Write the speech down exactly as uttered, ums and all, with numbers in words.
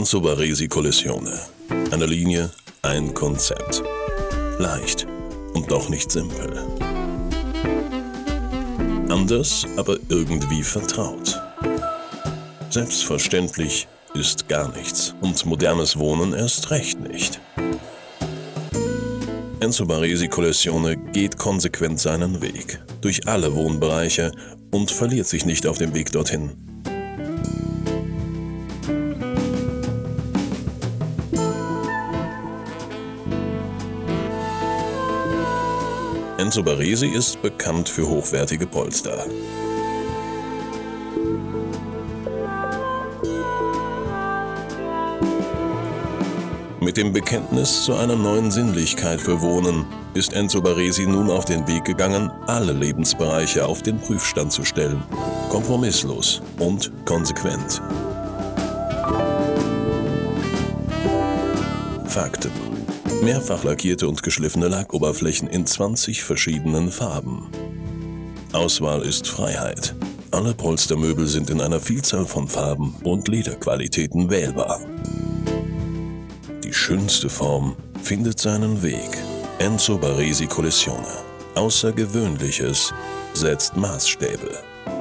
Enzo Baresi Kollissione. Eine Linie, ein Konzept. Leicht und doch nicht simpel. Anders, aber irgendwie vertraut. Selbstverständlich ist gar nichts und modernes Wohnen erst recht nicht. Enzo Baresi Kollissione geht konsequent seinen Weg, durch alle Wohnbereiche und verliert sich nicht auf dem Weg dorthin. Enzo Baresi ist bekannt für hochwertige Polster. Mit dem Bekenntnis zu einer neuen Sinnlichkeit für Wohnen ist Enzo Baresi nun auf den Weg gegangen, alle Lebensbereiche auf den Prüfstand zu stellen. Kompromisslos und konsequent. Fakten: Mehrfach lackierte und geschliffene Lackoberflächen in zwanzig verschiedenen Farben. Auswahl ist Freiheit. Alle Polstermöbel sind in einer Vielzahl von Farben und Lederqualitäten wählbar. Die schönste Form findet seinen Weg. Enzo Baresi Kollissione. Außergewöhnliches setzt Maßstäbe.